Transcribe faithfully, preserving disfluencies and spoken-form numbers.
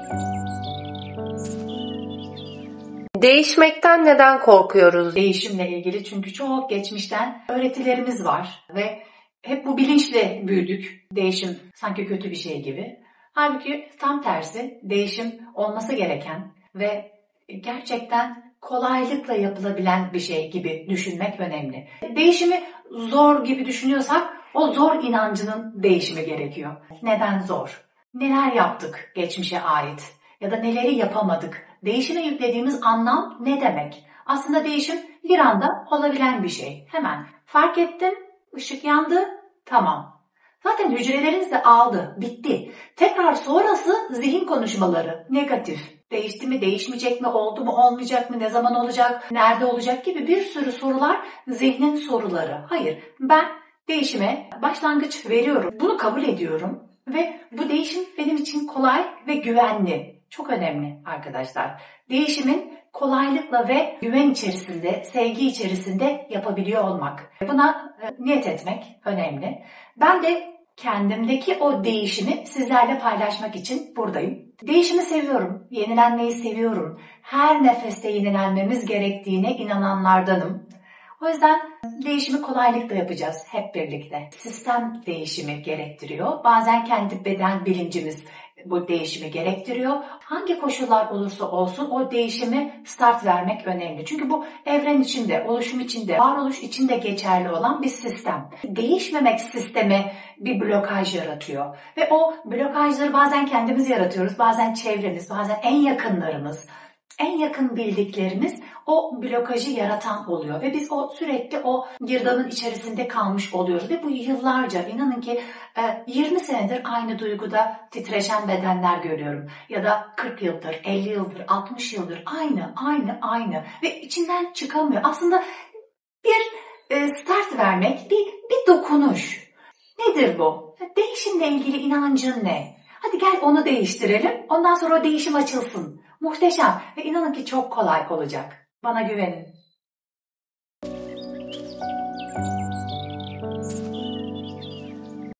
Değişmekten neden korkuyoruz? Değişimle ilgili çünkü çok geçmişten öğretilerimiz var ve hep bu bilinçle büyüdük. Değişim sanki kötü bir şey gibi. Halbuki tam tersi, değişim olması gereken ve gerçekten kolaylıkla yapılabilen bir şey gibi düşünmek önemli. Değişimi zor gibi düşünüyorsak o zor inancının değişimi gerekiyor. Neden zor? Neler yaptık geçmişe ait ya da neleri yapamadık? Değişime yüklediğimiz anlam ne demek? Aslında değişim bir anda olabilen bir şey. Hemen fark ettim, ışık yandı, tamam. Zaten hücreleriniz de aldı, bitti. Tekrar sonrası zihin konuşmaları, negatif. Değişti mi, değişmeyecek mi, oldu mu, olmayacak mı, ne zaman olacak, nerede olacak gibi bir sürü sorular zihnin soruları. Hayır, ben değişime başlangıç veriyorum. Bunu kabul ediyorum ve bu değişim benim için kolay ve güvenli. Çok önemli arkadaşlar. Değişimin kolaylıkla ve güven içerisinde, sevgi içerisinde yapabiliyor olmak. Buna niyet etmek önemli. Ben de kendimdeki o değişimi sizlerle paylaşmak için buradayım. Değişimi seviyorum, yenilenmeyi seviyorum. Her nefeste yenilenmemiz gerektiğine inananlardanım. O yüzden değişimi kolaylıkla yapacağız hep birlikte. Sistem değişimi gerektiriyor. Bazen kendi beden bilincimiz bu değişimi gerektiriyor. Hangi koşullar olursa olsun o değişimi start vermek önemli. Çünkü bu evren içinde, oluşum içinde, varoluş içinde geçerli olan bir sistem. Değişmemek sisteme bir blokaj yaratıyor. Ve o blokajları bazen kendimiz yaratıyoruz, bazen çevremiz, bazen en yakınlarımız. En yakın bildiklerimiz o blokajı yaratan oluyor ve biz o sürekli o girdabın içerisinde kalmış oluyoruz ve bu yıllarca, inanın ki yirmi senedir aynı duyguda titreşen bedenler görüyorum ya da kırk yıldır, elli yıldır, altmış yıldır aynı, aynı, aynı ve içinden çıkamıyor. Aslında bir start vermek, bir, bir dokunuş. Nedir bu? Değişimle ilgili inancın ne? Hadi gel onu değiştirelim, ondan sonra o değişim açılsın. Muhteşem ve inanın ki çok kolay olacak. Bana güvenin.